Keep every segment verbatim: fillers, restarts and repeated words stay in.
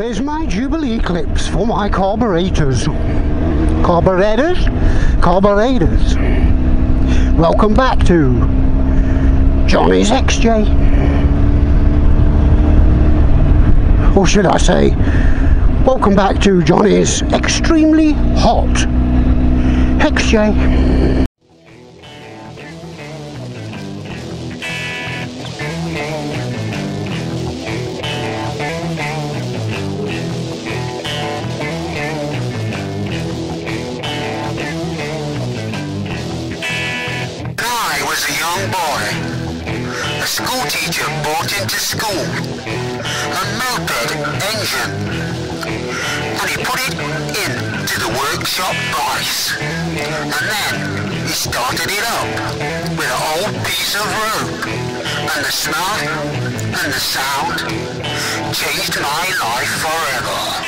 there's my Jubilee clips for my carburetors. Carburetors? Carburetors. Welcome back to Johnny's X J. Or should I say, welcome back to Johnny's Extremely Hot X J. A school teacher brought into school a moped engine, and he put it into the workshop price, and then he started it up with an old piece of rope, and the smell and the sound changed my life forever.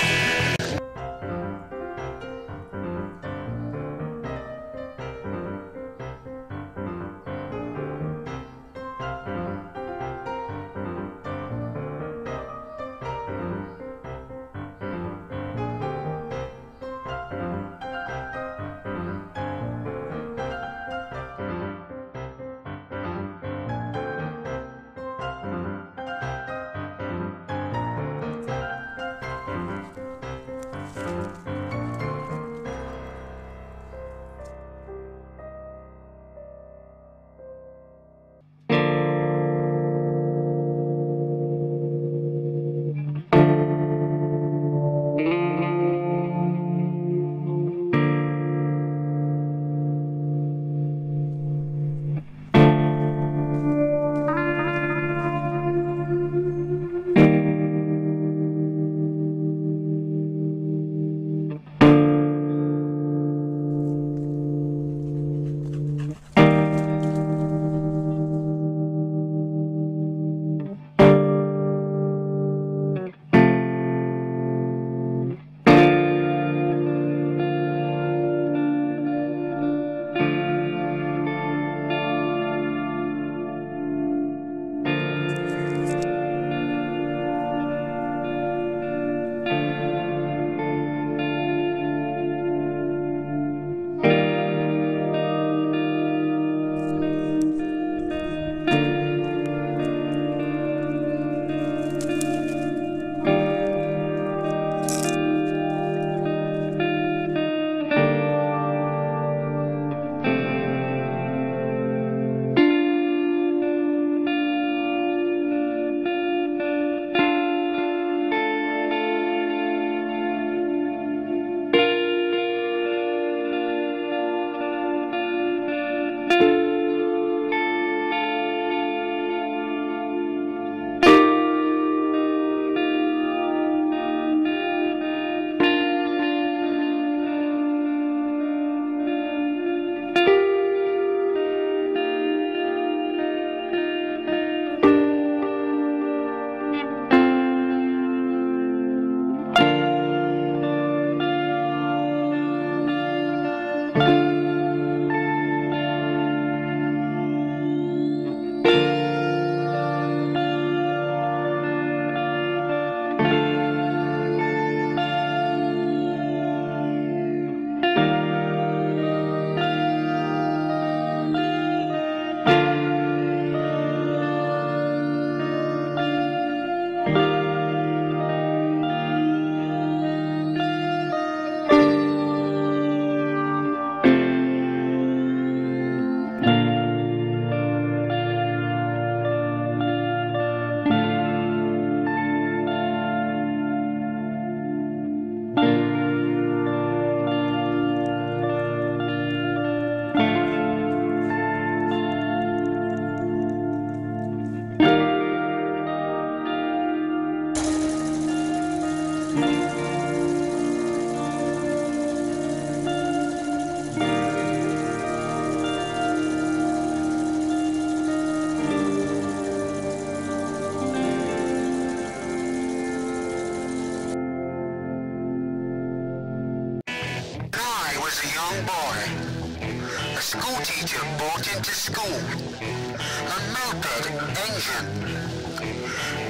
school teacher brought into school a moped engine, and he put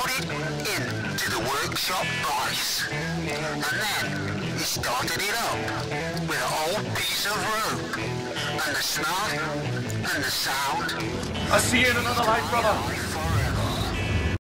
put it into the workshop vise. And then he started it up with an old piece of rope. And the smell and the sound. I'll see you in another life, brother.